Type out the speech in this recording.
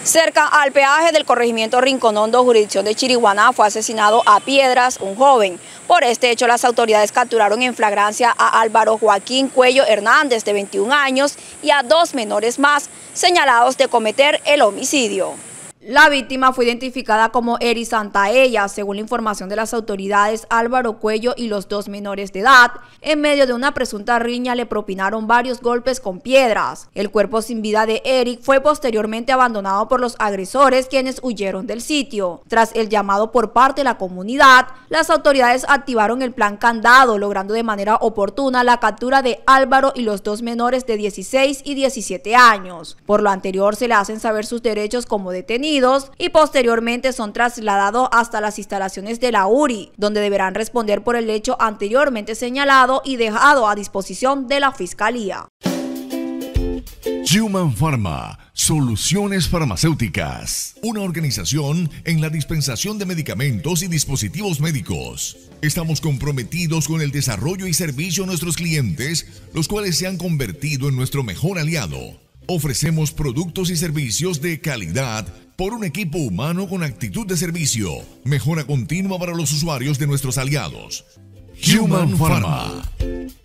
Cerca al peaje del corregimiento Rincón Hondo, jurisdicción de Chiriguaná, fue asesinado a piedras un joven. Por este hecho, las autoridades capturaron en flagrancia a Álvaro Joaquín Cuello Hernández, de 21 años, y a 2 menores más, señalados de cometer el homicidio. La víctima fue identificada como Eri Santaella. Según la información de las autoridades, Álvaro Cuello y los 2 menores de edad, en medio de una presunta riña, le propinaron varios golpes con piedras. El cuerpo sin vida de Eric fue posteriormente abandonado por los agresores, quienes huyeron del sitio. Tras el llamado por parte de la comunidad, las autoridades activaron el plan candado, logrando de manera oportuna la captura de Álvaro y los 2 menores de 16 y 17 años. Por lo anterior, se le hacen saber sus derechos como detenidos y posteriormente son trasladados hasta las instalaciones de la URI, donde deberán responder por el hecho anteriormente señalado y dejado a disposición de la Fiscalía. Human Pharma, soluciones farmacéuticas, una organización en la dispensación de medicamentos y dispositivos médicos. Estamos comprometidos con el desarrollo y servicio a nuestros clientes, los cuales se han convertido en nuestro mejor aliado. Ofrecemos productos y servicios de calidad por un equipo humano con actitud de servicio, mejora continua para los usuarios de nuestros aliados. Human Pharma.